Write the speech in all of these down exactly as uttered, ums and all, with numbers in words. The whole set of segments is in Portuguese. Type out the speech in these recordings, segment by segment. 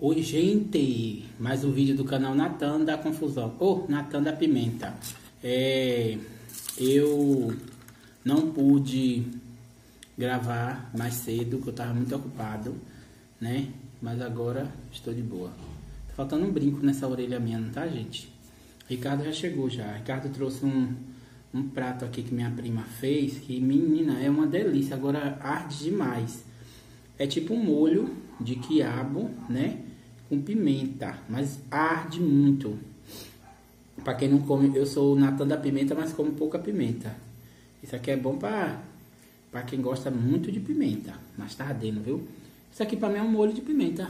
Oi, gente! Mais um vídeo do canal Natan da Confusão. Ô, oh, Natan da Pimenta. É, eu não pude gravar mais cedo, porque eu tava muito ocupado, né? Mas agora estou de boa. Tá faltando um brinco nessa orelha minha, não tá, gente? Ricardo já chegou já. Ricardo trouxe um, um prato aqui que minha prima fez, que, menina, é uma delícia. Agora arde demais. É tipo um molho de quiabo, né? Com pimenta, mas arde muito. Pra quem não come, eu sou o Natan da Pimenta, mas como pouca pimenta. Isso aqui é bom pra, pra quem gosta muito de pimenta. Mas tá ardendo, viu? Isso aqui pra mim é um molho de pimenta.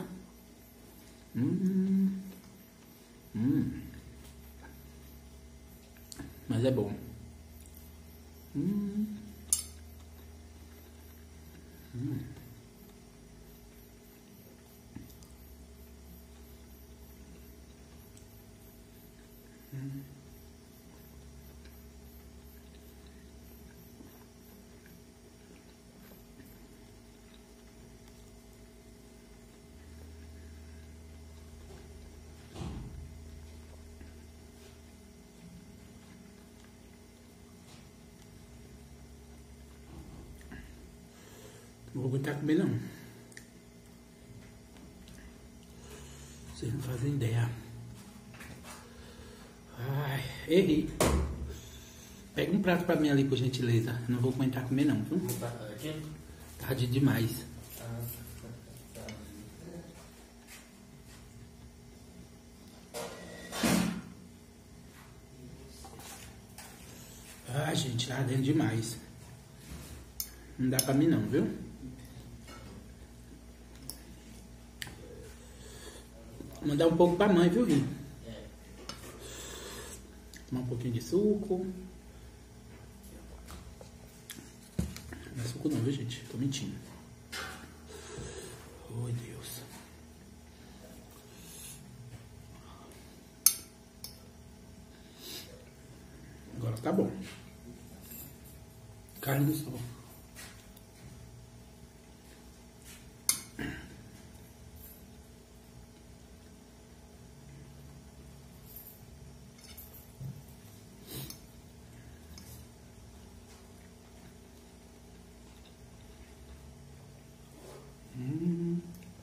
Hum, hum. Mas é bom. Hum. Hum. Hum. Não vou aguentar comer não. Vocês não fazem ideia. Ai, errei. Pega um prato pra mim ali, por gentileza. Não vou aguentar comer não, viu? Tarde demais. Ah, gente, tá ardendo demais. Não dá pra mim não, viu? Vou mandar um pouco pra mãe, viu, Ri? Tomar um pouquinho de suco. Não é suco não, viu, gente? Tô mentindo. Oh, Deus. Agora tá bom. Carne do sol. Hum.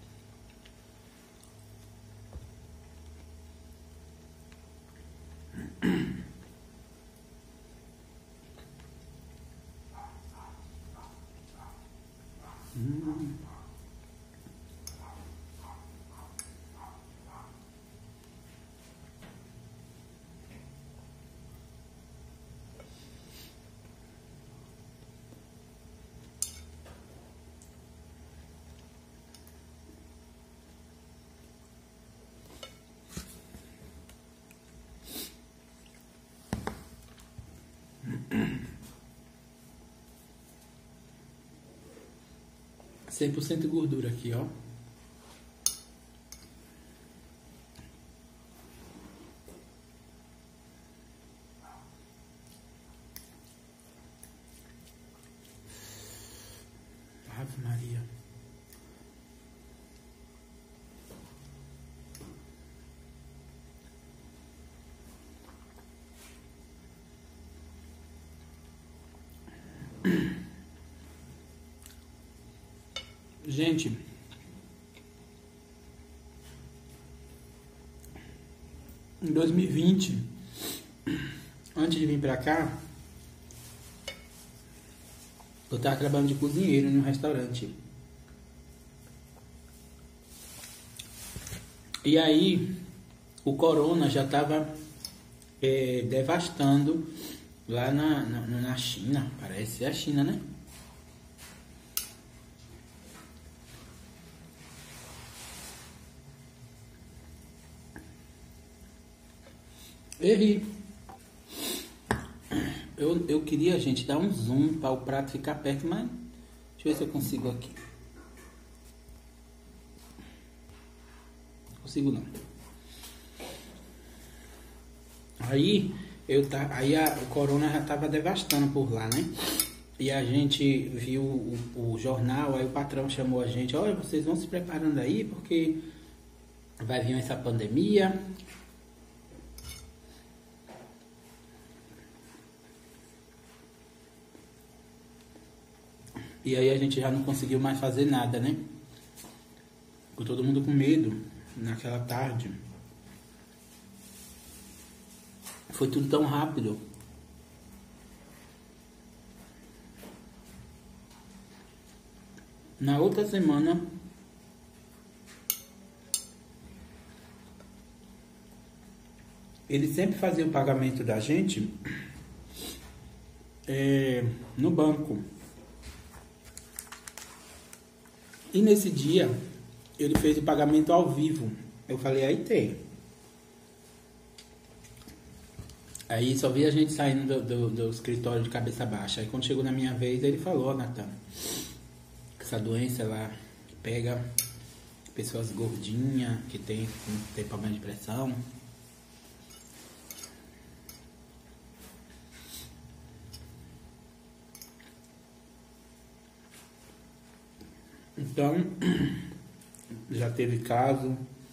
Hum. cem por cento gordura aqui, ó. Ave Maria. Gente, em dois mil e vinte, antes de vir pra cá, eu tava trabalhando de cozinheiro em um restaurante. E aí, o corona já tava é, devastando lá na, na, na China, parece, é a China, né? Errei. Eu, eu queria, gente, dar um zoom para o prato ficar perto, mas deixa eu ver se eu consigo aqui. Não consigo não. Aí, eu tá, aí a, o corona já tava devastando por lá, né? E a gente viu o, o jornal, aí o patrão chamou a gente, olha, vocês vão se preparando aí, porque vai vir essa pandemia. E aí a gente já não conseguiu mais fazer nada, né? Ficou todo mundo com medo naquela tarde. Foi tudo tão rápido. Na outra semana, ele sempre fazia o pagamento da gente é, no banco. E nesse dia, ele fez o pagamento ao vivo. Eu falei, aí tem. Aí só vi a gente saindo do, do, do escritório de cabeça baixa. Aí quando chegou na minha vez, ele falou, Natan, que essa doença, ela pega pessoas gordinhas, que tem, tem problema de pressão. Então, já teve caso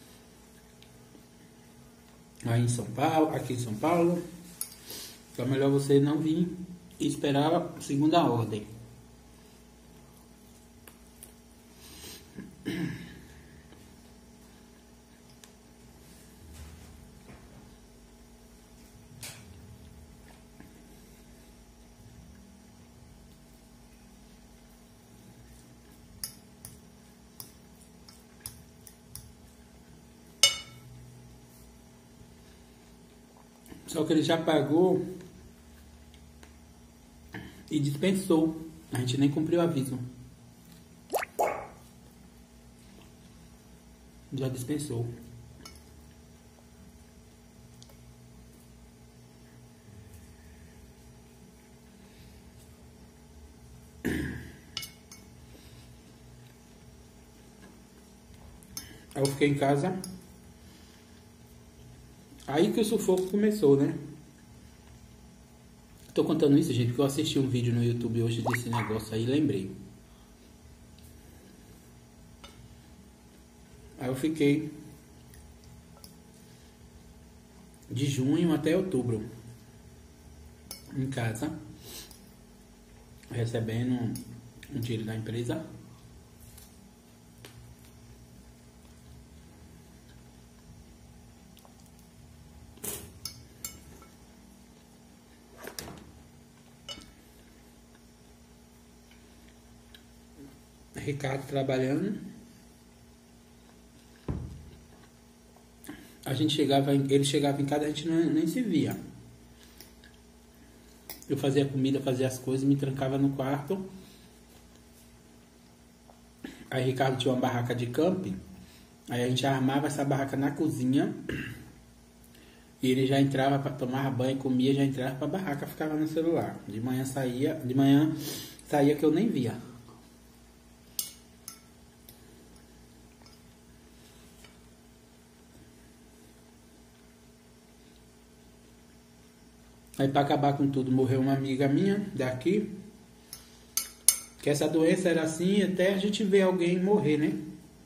aí em São Paulo, aqui em São Paulo. Então é melhor você não vir e esperar a segunda ordem. Só que ele já pagou e dispensou. A gente nem cumpriu o aviso. Já dispensou. Aí eu fiquei em casa. Aí que o sufoco começou, né? Tô contando isso, gente, porque eu assisti um vídeo no YouTube hoje desse negócio aí e lembrei. Aí eu fiquei de junho até outubro em casa, recebendo um dinheiro da empresa. Ricardo trabalhando. A gente chegava, ele chegava em casa, a gente não, nem se via. Eu fazia comida, fazia as coisas, me trancava no quarto. Aí Ricardo tinha uma barraca de camping. Aí a gente armava essa barraca na cozinha. E ele já entrava para tomar banho, comia, já entrava para a barraca, ficava no celular. De manhã saía, de manhã saía que eu nem via. Aí para acabar com tudo, morreu uma amiga minha daqui. Que essa doença era assim, até a gente ver alguém morrer, né?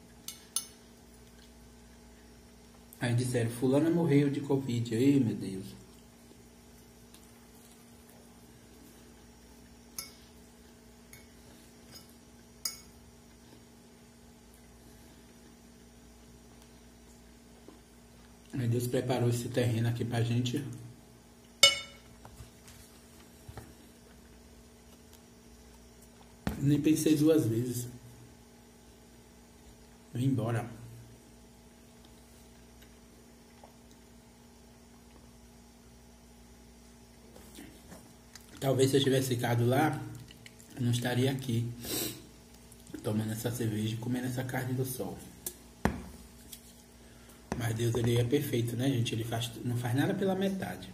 Aí disseram, fulana morreu de Covid. Ai, meu Deus. Aí Deus preparou esse terreno aqui pra gente. Nem pensei duas vezes. Vim embora. Talvez se eu tivesse ficado lá, eu não estaria aqui tomando essa cerveja e comendo essa carne do sol. Mas Deus, ele é perfeito, né, gente? Ele faz, não faz nada pela metade.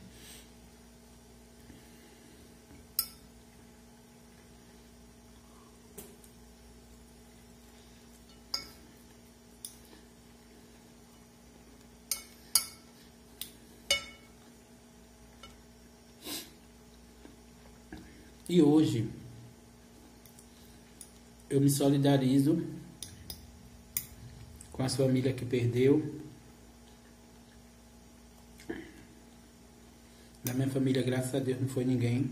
E hoje eu me solidarizo com as famílias que perdeu Da minha família, graças a Deus, não foi ninguém.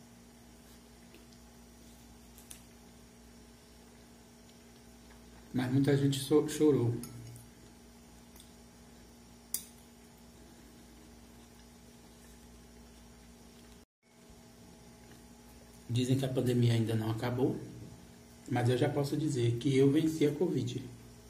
Mas muita gente chorou. Dizem que a pandemia ainda não acabou, mas eu já posso dizer que eu venci a Covid.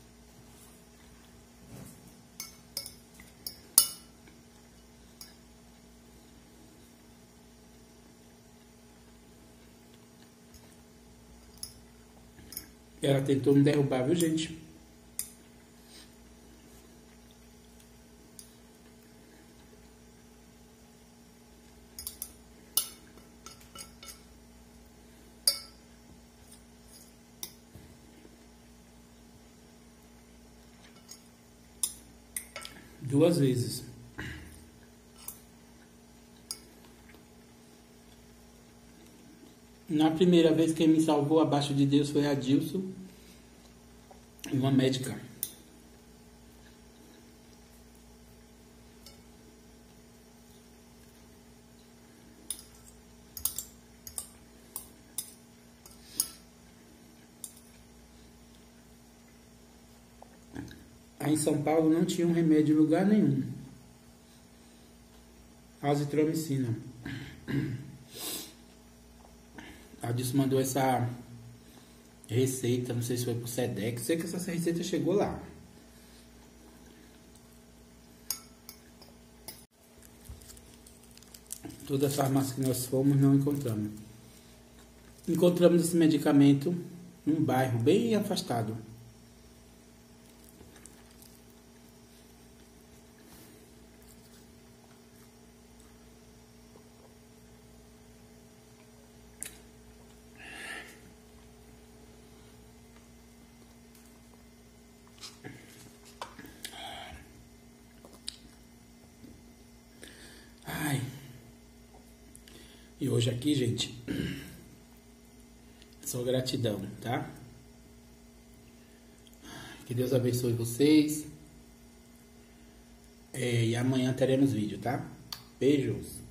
Ela tentou me derrubar, viu, gente? Duas vezes. Na primeira vez, quem me salvou abaixo de Deus foi a Dilson, uma médica. Aí em São Paulo não tinha um remédio em lugar nenhum. Azitromicina. A Dilson mandou essa receita, não sei se foi pro Sedex, sei que essa receita chegou lá. Toda a farmácia que nós fomos não encontramos. Encontramos esse medicamento num bairro bem afastado. Ai. E hoje aqui, gente, só gratidão, tá? Que Deus abençoe vocês. É, e amanhã teremos vídeo, tá? Beijos.